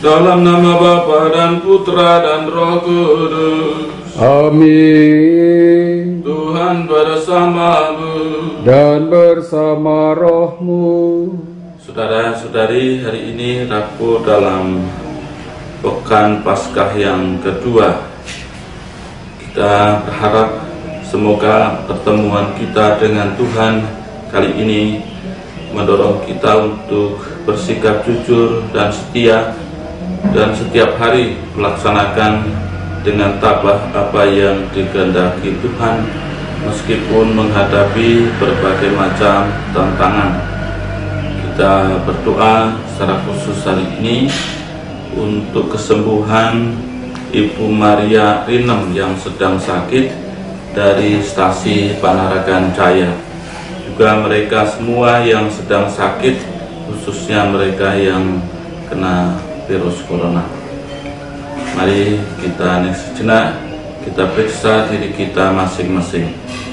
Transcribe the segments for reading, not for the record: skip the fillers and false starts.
Dalam nama Bapa dan Putra dan Roh Kudus. Amin. Tuhan bersamamu Dan bersama rohmu. Saudara-saudari, hari ini Rabu dalam Pekan Paskah yang kedua. Kita berharap semoga pertemuan kita dengan Tuhan kali ini mendorong kita untuk bersikap jujur dan setia, dan setiap hari melaksanakan dengan tabah apa yang dikehendaki Tuhan, meskipun menghadapi berbagai macam tantangan. Kita berdoa secara khusus hari ini untuk kesembuhan Ibu Maria Rinem yang sedang sakit dari stasi Panaragan Jaya. Juga mereka semua yang sedang sakit, khususnya mereka yang kena virus corona. Mari kita sejenak, kita periksa diri kita masing-masing.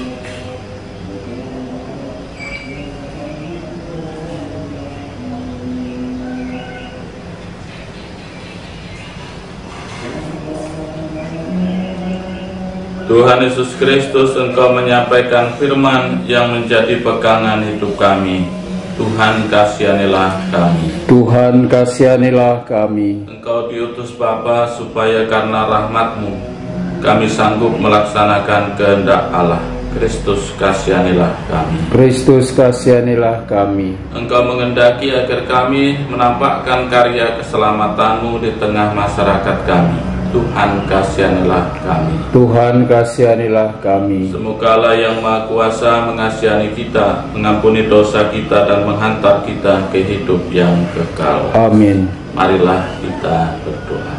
Tuhan Yesus Kristus, Engkau menyampaikan firman yang menjadi pegangan hidup kami. Tuhan, kasihanilah kami. Tuhan, kasihanilah kami. Engkau diutus Bapa supaya karena rahmat-Mu kami sanggup melaksanakan kehendak Allah. Kristus, kasihanilah kami. Kristus, kasihanilah kami. Engkau menghendaki agar kami menampakkan karya keselamatan-Mu di tengah masyarakat kami. Tuhan, kasihanilah kami. Tuhan, kasihanilah kami. Semoga Allah yang Maha Kuasa mengasihi kita, mengampuni dosa kita, dan menghantar kita ke hidup yang kekal. Amin. Marilah kita berdoa.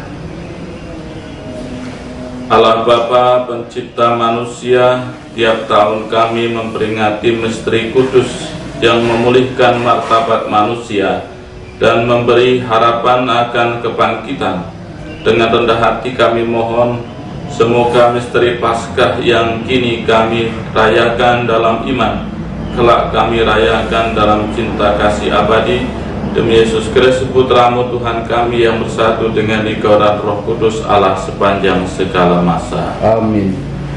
Allah Bapa pencipta manusia, tiap tahun kami memperingati misteri kudus yang memulihkan martabat manusia dan memberi harapan akan kebangkitan. Dengan rendah hati kami mohon, semoga misteri Paskah yang kini kami rayakan dalam iman, kelak kami rayakan dalam cinta kasih abadi. Demi Yesus Kristus Putra-Mu Tuhan kami, yang bersatu dengan Engkau dan Roh Kudus Allah sepanjang segala masa. Amin.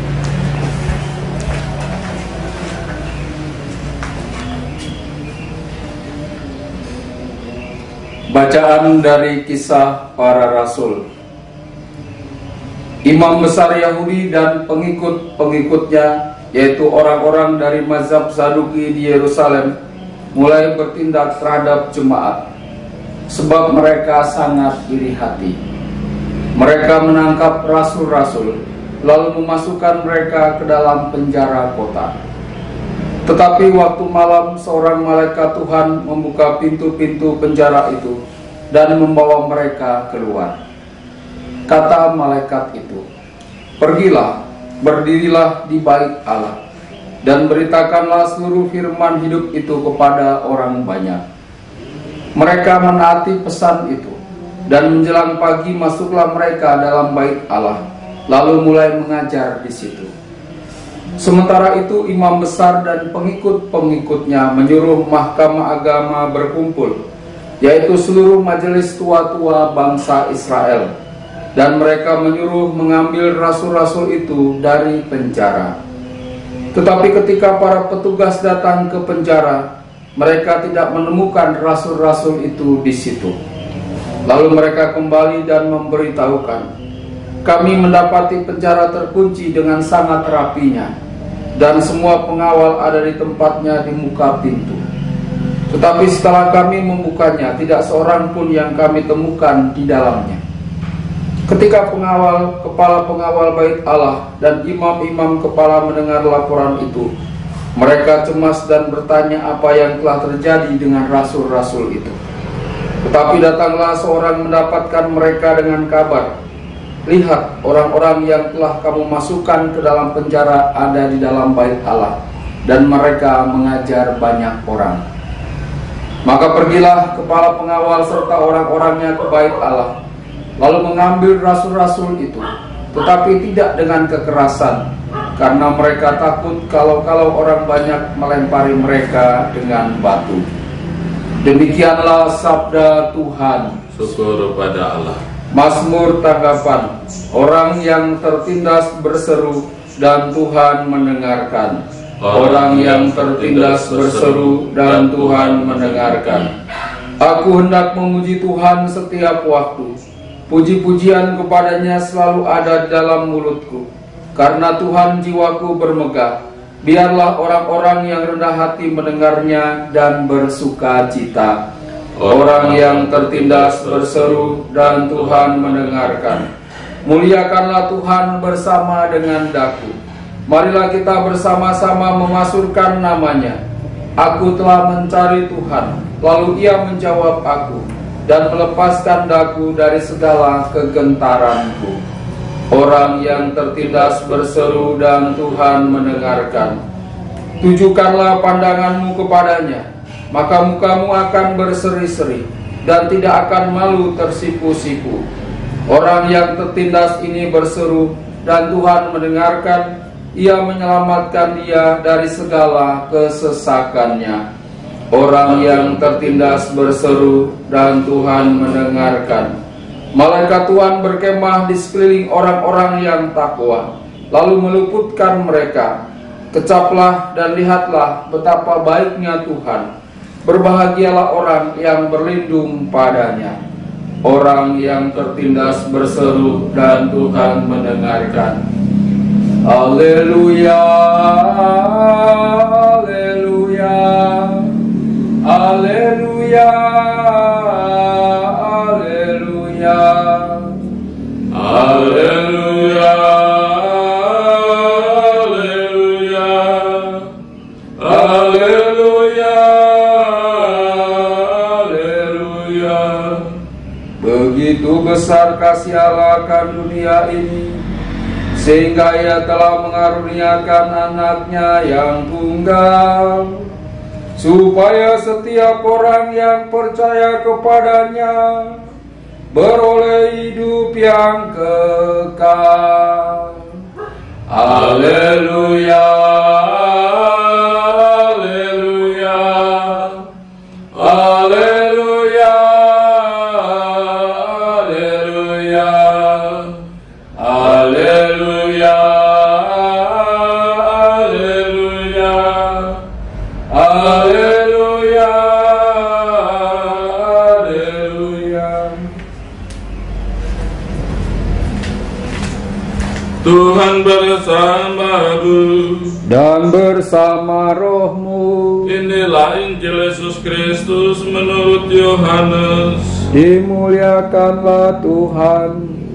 Bacaan dari Kisah Para Rasul. Imam besar Yahudi dan pengikut-pengikutnya, yaitu orang-orang dari mazhab Saduki di Yerusalem, mulai bertindak terhadap jemaat, sebab mereka sangat iri hati. Mereka menangkap rasul-rasul, lalu memasukkan mereka ke dalam penjara kota. Tetapi waktu malam, seorang malaikat Tuhan membuka pintu-pintu penjara itu dan membawa mereka keluar. Kata malaikat itu, "Pergilah, berdirilah di bait Allah, dan beritakanlah seluruh firman hidup itu kepada orang banyak." Mereka menaati pesan itu, dan menjelang pagi masuklah mereka dalam bait Allah, lalu mulai mengajar di situ. Sementara itu imam besar dan pengikut-pengikutnya menyuruh mahkamah agama berkumpul, yaitu seluruh majelis tua-tua bangsa Israel, dan mereka menyuruh mengambil rasul-rasul itu dari penjara. Tetapi ketika para petugas datang ke penjara, mereka tidak menemukan rasul-rasul itu di situ. Lalu mereka kembali dan memberitahukan, "Kami mendapati penjara terkunci dengan sangat rapinya, dan semua pengawal ada di tempatnya di muka pintu. Tetapi setelah kami membukanya, tidak seorang pun yang kami temukan di dalamnya." Ketika kepala pengawal bait Allah dan imam-imam kepala mendengar laporan itu, mereka cemas dan bertanya apa yang telah terjadi dengan rasul-rasul itu. Tetapi datanglah seorang mendapatkan mereka dengan kabar, "Lihat, orang-orang yang telah kamu masukkan ke dalam penjara ada di dalam bait Allah, dan mereka mengajar banyak orang." Maka pergilah kepala pengawal serta orang-orangnya ke bait Allah, lalu mengambil rasul-rasul itu, tetapi tidak dengan kekerasan, karena mereka takut kalau orang banyak melempari mereka dengan batu. Demikianlah sabda Tuhan. Syukur pada Allah. Mazmur tanggapan. Orang yang tertindas berseru dan Tuhan mendengarkan. Orang yang tertindas berseru dan Tuhan mendengarkan. Aku hendak memuji Tuhan setiap waktu. Puji-pujian kepadanya selalu ada dalam mulutku. Karena Tuhan jiwaku bermegah. Biarlah orang-orang yang rendah hati mendengarnya dan bersuka cita. Orang yang tertindas berseru dan Tuhan mendengarkan. Muliakanlah Tuhan bersama dengan daku. Marilah kita bersama-sama memasurkan namanya. Aku telah mencari Tuhan, lalu Ia menjawab aku dan melepaskan daku dari segala kegentaranku. Orang yang tertindas berseru dan Tuhan mendengarkan. Tujukanlah pandanganmu kepadanya, maka mukamu akan berseri-seri dan tidak akan malu tersipu-sipu. Orang yang tertindas ini berseru dan Tuhan mendengarkan. Ia menyelamatkan dia dari segala kesesakannya. Orang yang tertindas berseru dan Tuhan mendengarkan. Malaikat Tuhan berkemah di sekeliling orang-orang yang takwa, lalu meluputkan mereka. Kecaplah dan lihatlah betapa baiknya Tuhan. Berbahagialah orang yang berlindung padanya. Orang yang tertindas berseru dan Tuhan mendengarkan. Haleluya, haleluya, haleluya, haleluya, haleluya, haleluya, haleluya, haleluya. Begitu besar kasih Allah akan dunia ini, sehingga Ia telah mengaruniakan anaknya yang tunggal, supaya setiap orang yang percaya kepadanya beroleh hidup yang kekal. Haleluya, haleluya, haleluya, haleluya, haleluya, haleluya, haleluya, haleluya. Tuhan bersamamu dan bersama rohmu. Inilah Injil Yesus Kristus menurut Yohanes. Dimuliakanlah Tuhan.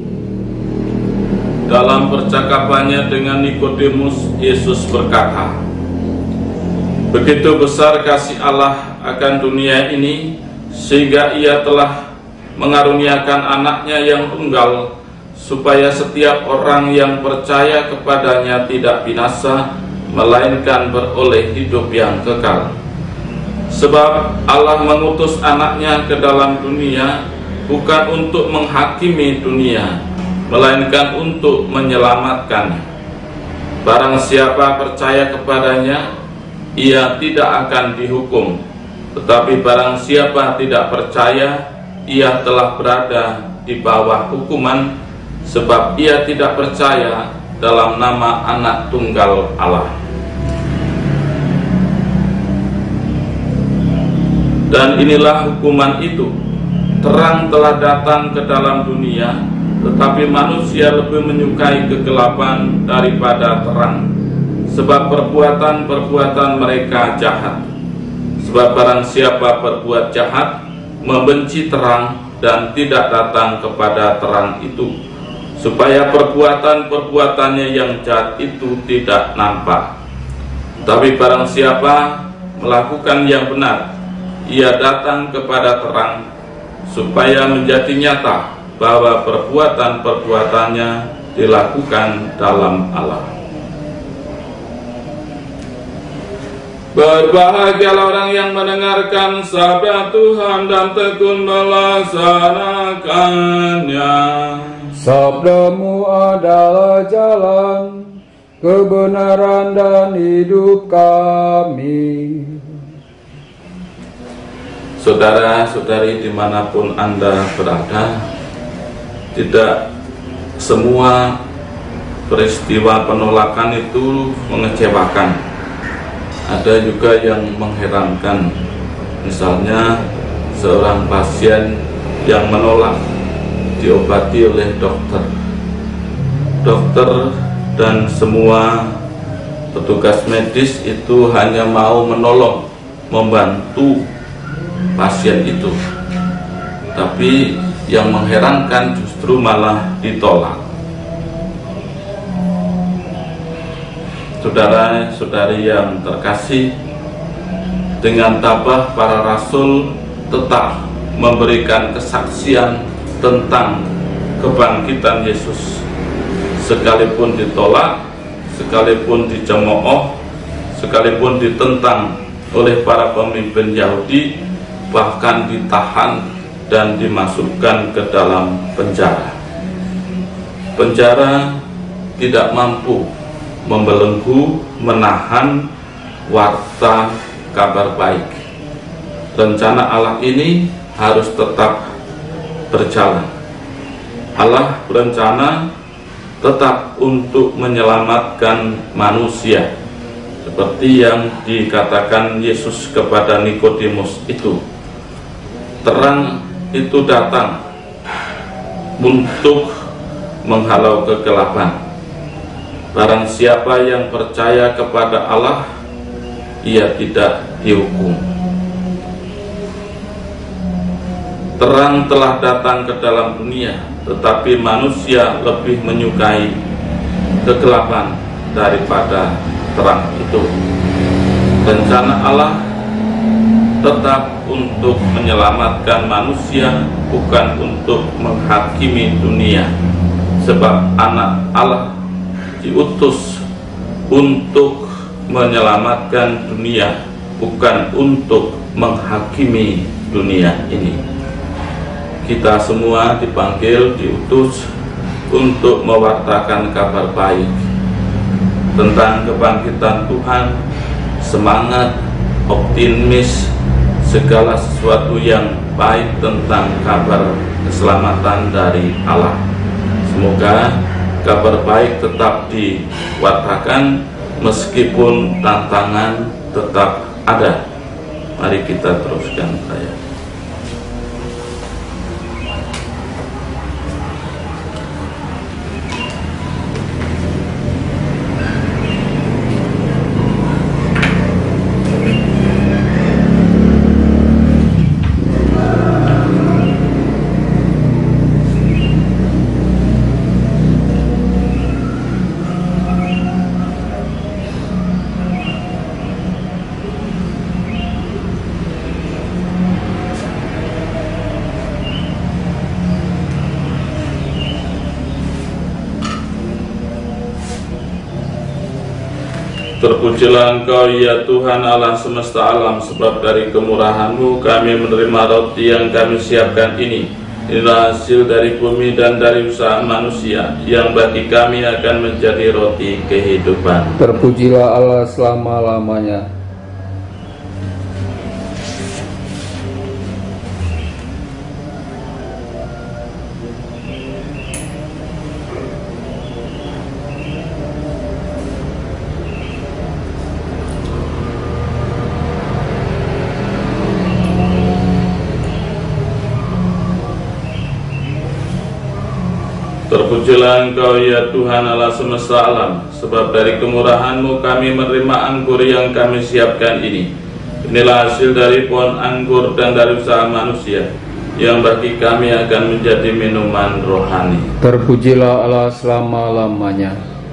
Dalam percakapannya dengan Nikodemus, Yesus berkata, begitu besar kasih Allah akan dunia ini, sehingga Ia telah mengaruniakan anaknya yang tunggal, supaya setiap orang yang percaya kepadanya tidak binasa, melainkan beroleh hidup yang kekal. Sebab Allah mengutus anaknya ke dalam dunia, bukan untuk menghakimi dunia, melainkan untuk menyelamatkannya. Barang siapa percaya kepadanya, ia tidak akan dihukum. Tetapi barang siapa tidak percaya, ia telah berada di bawah hukuman, sebab ia tidak percaya dalam nama Anak Tunggal Allah. Dan inilah hukuman itu, terang telah datang ke dalam dunia, tetapi manusia lebih menyukai kegelapan daripada terang, sebab perbuatan-perbuatan mereka jahat. Sebab barang siapa berbuat jahat, membenci terang dan tidak datang kepada terang itu, supaya perbuatan-perbuatannya yang jahat itu tidak nampak. Tapi barang siapa melakukan yang benar, ia datang kepada terang, supaya menjadi nyata bahwa perbuatan-perbuatannya dilakukan dalam Allah. Berbahagialah orang yang mendengarkan sabda Tuhan dan tekun melaksanakannya. Sabdamu adalah jalan, kebenaran dan hidup kami. Saudara-saudari dimanapun Anda berada, tidak semua peristiwa penolakan itu mengecewakan. Ada juga yang mengherankan, misalnya seorang pasien yang menolak diobati oleh dokter. Dokter dan semua petugas medis itu hanya mau menolong, membantu pasien itu, tapi yang mengherankan justru malah ditolak. Saudara-saudari yang terkasih, dengan tabah para rasul tetap memberikan kesaksian tentang kebangkitan Yesus, sekalipun ditolak, sekalipun dicemooh, sekalipun ditentang oleh para pemimpin Yahudi, bahkan ditahan dan dimasukkan ke dalam penjara. Penjara tidak mampu membelenggu, menahan warta kabar baik. Rencana Allah ini harus tetap berjalan. Allah berencana tetap untuk menyelamatkan manusia, seperti yang dikatakan Yesus kepada Nikodemus itu. Terang itu datang untuk menghalau kegelapan. Barang siapa yang percaya kepada Allah, ia tidak dihukum. Terang telah datang ke dalam dunia, tetapi manusia lebih menyukai kegelapan daripada terang itu. Rencana Allah tetap untuk menyelamatkan manusia, bukan untuk menghakimi dunia. Sebab anak Allah diutus untuk menyelamatkan dunia, bukan untuk menghakimi dunia ini. Kita semua dipanggil, diutus untuk mewartakan kabar baik tentang kebangkitan Tuhan, semangat, optimis, segala sesuatu yang baik tentang kabar keselamatan dari Allah. Semoga kabar baik tetap diwartakan meskipun tantangan tetap ada. Mari kita teruskan saya. Terpujilah Engkau ya Tuhan Allah semesta alam, sebab dari kemurahan-Mu kami menerima roti yang kami siapkan ini. Inilah hasil dari bumi dan dari usaha manusia, yang bagi kami akan menjadi roti kehidupan. Terpujilah Allah selama-lamanya. Terpujilah Engkau ya Tuhan Allah semesta alam, sebab dari kemurahan-Mu kami menerima anggur yang kami siapkan ini. Inilah hasil dari pohon anggur dan dari usaha manusia, yang bagi kami akan menjadi minuman rohani. Terpujilah Allah selama-lamanya.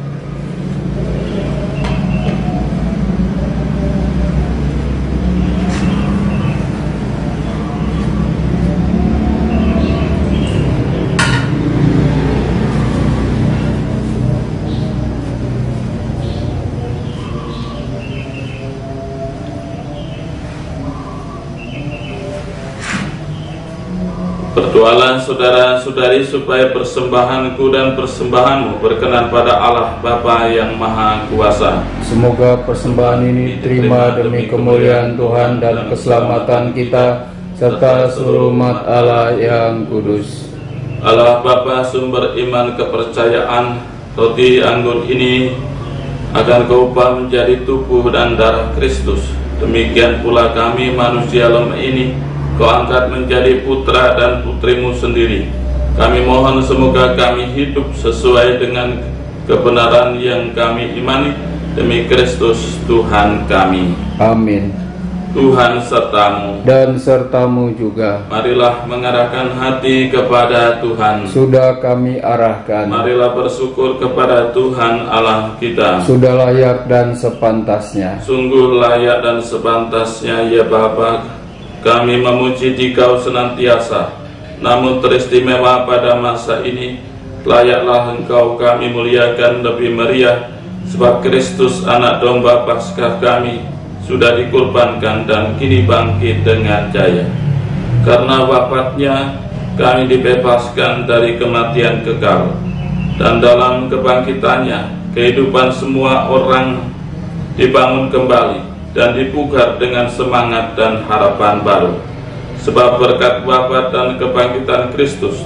Berdoalah saudara-saudari supaya persembahanku dan persembahanmu berkenan pada Allah Bapa yang Maha Kuasa. Semoga persembahan ini diterima demi kemuliaan Tuhan dan keselamatan kita, serta seluruh umat Allah yang kudus. Allah Bapa sumber iman kepercayaan, roti anggur ini akan Kau ubah menjadi tubuh dan darah Kristus. Demikian pula kami manusia lemah ini Kau angkat menjadi putra dan putrimu sendiri. Kami mohon semoga kami hidup sesuai dengan kebenaran yang kami imani, demi Kristus Tuhan kami. Amin. Tuhan sertamu Dan sertamu juga. Marilah mengarahkan hati kepada Tuhan. Sudah kami arahkan. Marilah bersyukur kepada Tuhan Allah kita. Sudah layak dan sepantasnya. Sungguh layak dan sepantasnya ya Bapa, kami memuji Dikau senantiasa. Namun teristimewa pada masa ini, layaklah Engkau kami muliakan lebih meriah, sebab Kristus anak domba Paskah kami sudah dikurbankan dan kini bangkit dengan jaya. Karena wafatnya kami dibebaskan dari kematian kekal, dan dalam kebangkitannya kehidupan semua orang dibangun kembali dan dipugar dengan semangat dan harapan baru. Sebab berkat wafat dan kebangkitan Kristus,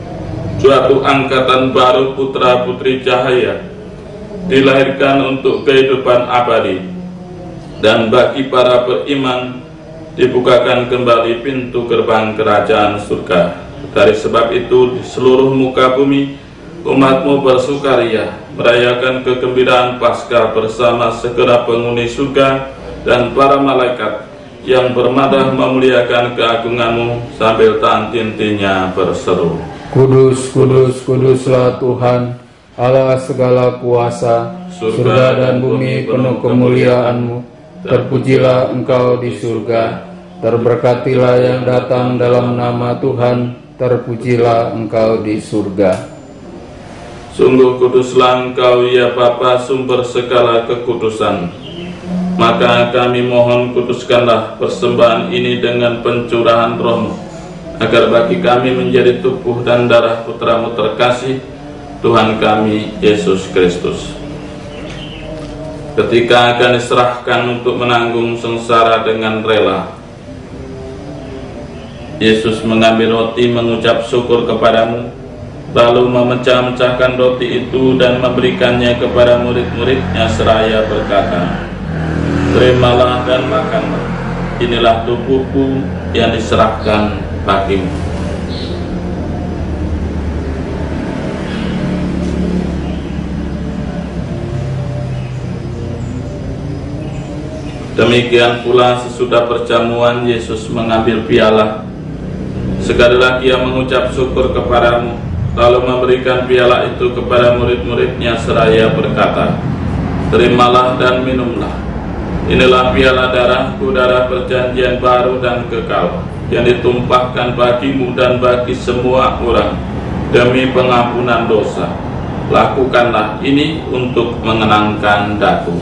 suatu angkatan baru putra putri cahaya dilahirkan untuk kehidupan abadi. Dan bagi para beriman dibukakan kembali pintu gerbang kerajaan surga. Dari sebab itu di seluruh muka bumi umatmu bersukaria, merayakan kegembiraan Paskah bersama segenap penghuni surga dan para malaikat yang bermadah memuliakan keagunganmu sambil tantin-tinnya berseru, Kudus, kudus, kuduslah Tuhan Allah segala kuasa, surga dan bumi penuh kemuliaan-Mu. Terpujilah Engkau di surga, terberkatilah yang datang dalam nama Tuhan, terpujilah Engkau di surga. Sungguh kuduslah Engkau ya Bapa, sumber segala kekudusan. Maka kami mohon kuduskanlah persembahan ini dengan pencurahan Roh-Mu, agar bagi kami menjadi tubuh dan darah Putra-Mu terkasih, Tuhan kami Yesus Kristus. Ketika akan diserahkan untuk menanggung sengsara dengan rela, Yesus mengambil roti, mengucap syukur kepadamu, lalu memecah-mecahkan roti itu dan memberikannya kepada murid-muridnya seraya berkata, Terimalah dan makanlah, inilah tubuhku yang diserahkan bagimu. Demikian pula sesudah perjamuan Yesus mengambil piala. Sekali lagi Ia mengucap syukur kepadamu, lalu memberikan piala itu kepada murid-muridnya seraya berkata, Terimalah dan minumlah, inilah piala darahku, darah perjanjian baru dan kekal, yang ditumpahkan bagimu dan bagi semua orang demi pengampunan dosa. Lakukanlah ini untuk mengenangkan daku.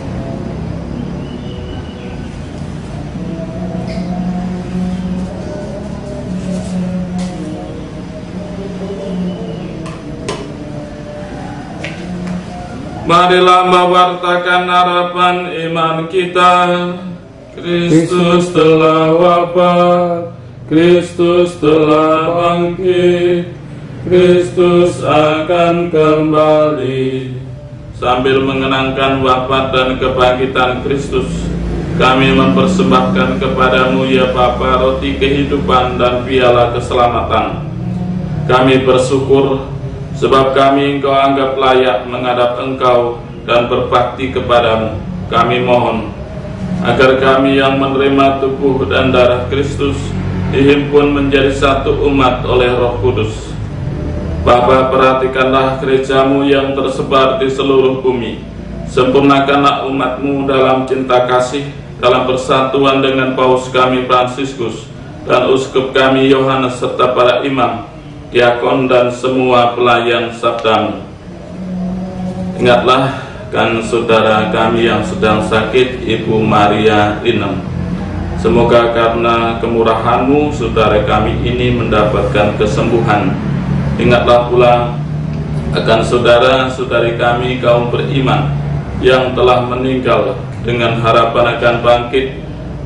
Marilah mewartakan harapan iman kita. Kristus telah wafat, Kristus telah bangkit, Kristus akan kembali. Sambil mengenangkan wafat dan kebangkitan Kristus, kami mempersembahkan kepadamu ya Bapa roti kehidupan dan piala keselamatan. Kami bersyukur sebab kami Engkau anggap layak menghadap Engkau dan berbakti kepadamu. Kami mohon agar kami yang menerima tubuh dan darah Kristus dihimpun menjadi satu umat oleh Roh Kudus. Bapa, perhatikanlah gereja-Mu yang tersebar di seluruh bumi. Sempurnakanlah umat-Mu dalam cinta kasih, dalam persatuan dengan Paus kami Fransiskus dan Uskup kami Yohanes serta para imam, diakon dan semua pelayan sabda-Mu. Ingatlah kan saudara kami yang sedang sakit, Ibu Maria Linem. Semoga karena kemurahan-Mu saudara kami ini mendapatkan kesembuhan. Ingatlah pula akan saudara-saudari kami kaum beriman yang telah meninggal dengan harapan akan bangkit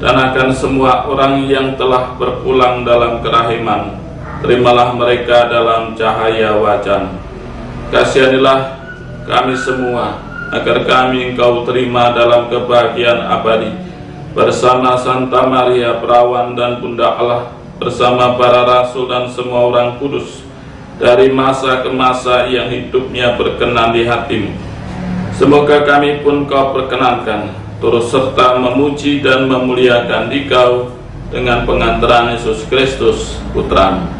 dan akan semua orang yang telah berpulang dalam kerahiman. Terimalah mereka dalam cahaya wajah. Kasihanilah kami semua, agar kami Engkau terima dalam kebahagiaan abadi, bersama Santa Maria Perawan dan Bunda Allah, bersama para rasul dan semua orang kudus, dari masa ke masa yang hidupnya berkenan di hati-Mu. Semoga kami pun Kau perkenankan, turut serta memuji dan memuliakan Dikau dengan pengantaran Yesus Kristus, Putra-Mu.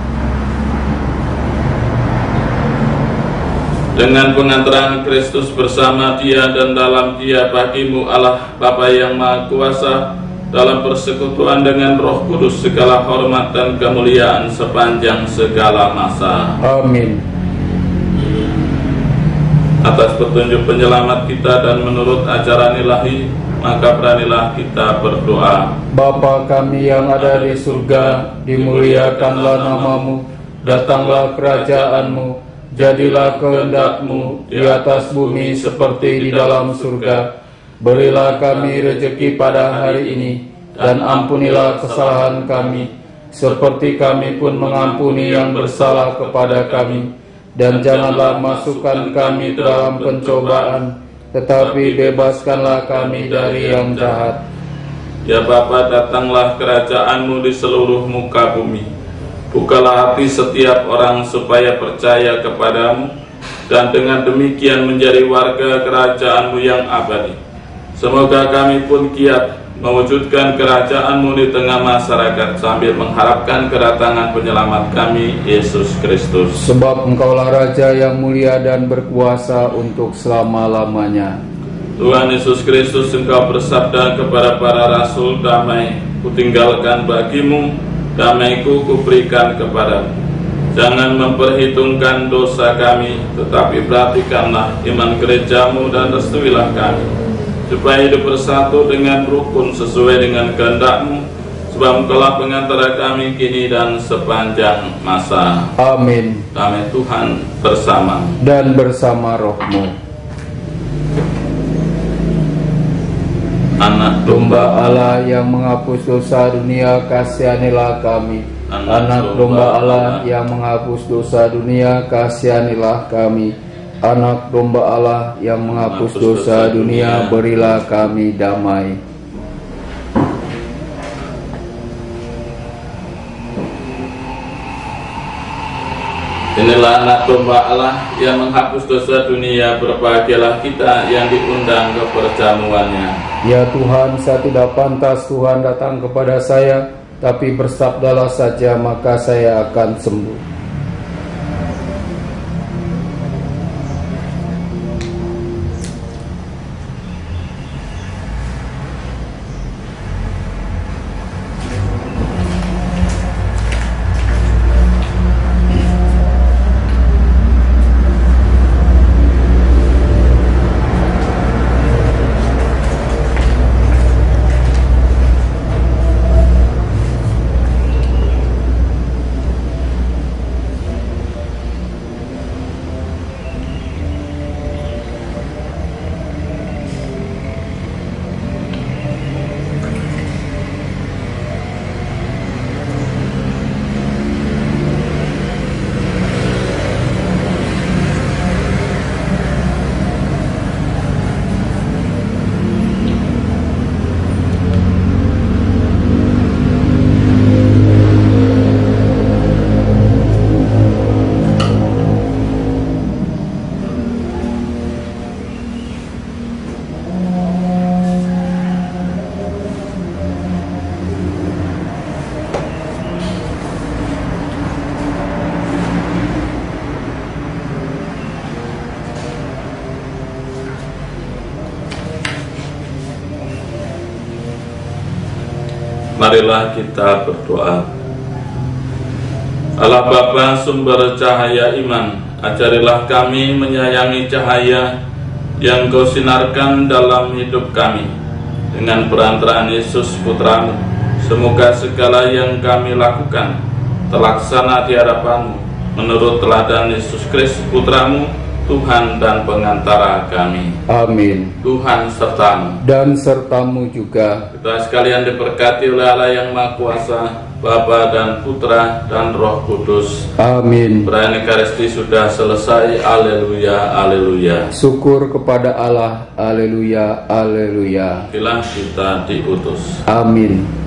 Dengan pengantaran Kristus bersama Dia dan dalam Dia bagi-Mu Allah Bapa yang Maha Kuasa, dalam persekutuan dengan Roh Kudus, segala hormat dan kemuliaan sepanjang segala masa. Amin. Atas petunjuk penyelamat kita dan menurut ajaran ilahi, maka beranilah kita berdoa. Bapa kami yang ada di surga, dimuliakanlah nama-Mu, datanglah kerajaan-Mu, jadilah kehendak-Mu di atas bumi seperti di dalam surga. Berilah kami rezeki pada hari ini, dan ampunilah kesalahan kami, seperti kami pun mengampuni yang bersalah kepada kami. Dan janganlah masukkan kami ke dalam pencobaan, tetapi bebaskanlah kami dari yang jahat. Ya Bapa, datanglah kerajaan-Mu di seluruh muka bumi. Bukalah hati setiap orang supaya percaya kepada-Mu, dan dengan demikian menjadi warga kerajaan-Mu yang abadi. Semoga kami pun giat mewujudkan kerajaan-Mu di tengah masyarakat, sambil mengharapkan kedatangan penyelamat kami, Yesus Kristus. Sebab Engkaulah Raja yang mulia dan berkuasa untuk selama-lamanya. Tuhan Yesus Kristus, Engkau bersabda kepada para rasul, damai kutinggalkan bagimu, damai-Ku kuberikan kepadamu. Jangan memperhitungkan dosa kami, tetapi perhatikanlah iman gereja-Mu dan restuilah kami, supaya hidup bersatu dengan rukun sesuai dengan kehendak-Mu, sebab Engkaulah pengantara kami kini dan sepanjang masa. Amin. Damai Tuhan bersama dan bersama roh-Mu. Anak domba Allah yang menghapus dosa dunia, kasihanilah kami. Anak domba Allah yang menghapus dosa dunia, kasihanilah kami. Anak domba Allah yang menghapus dosa dunia, berilah kami damai. Inilah anak domba Allah yang menghapus dosa dunia. Berbahagialah kita yang diundang ke perjamuannya. Ya Tuhan, saya tidak pantas Tuhan datang kepada saya, tapi bersabdalah saja maka saya akan sembuh. Marilah kita berdoa. Allah Bapa, sumber cahaya iman, ajarilah kami menyayangi cahaya yang Kau sinarkan dalam hidup kami. Dengan perantaraan Yesus Putra-Mu, semoga segala yang kami lakukan terlaksana di hadapan-Mu, menurut teladan Yesus Kristus Putra-Mu, Tuhan dan pengantara kami. Amin. Tuhan sertamu. Dan sertamu juga. Kita sekalian diberkati oleh Allah yang Maha Kuasa, Bapa dan Putra dan Roh Kudus. Amin. Perayaan Ekaristi sudah selesai. Haleluya, haleluya. Syukur kepada Allah. Haleluya, haleluya. Marilah kita diutus. Amin.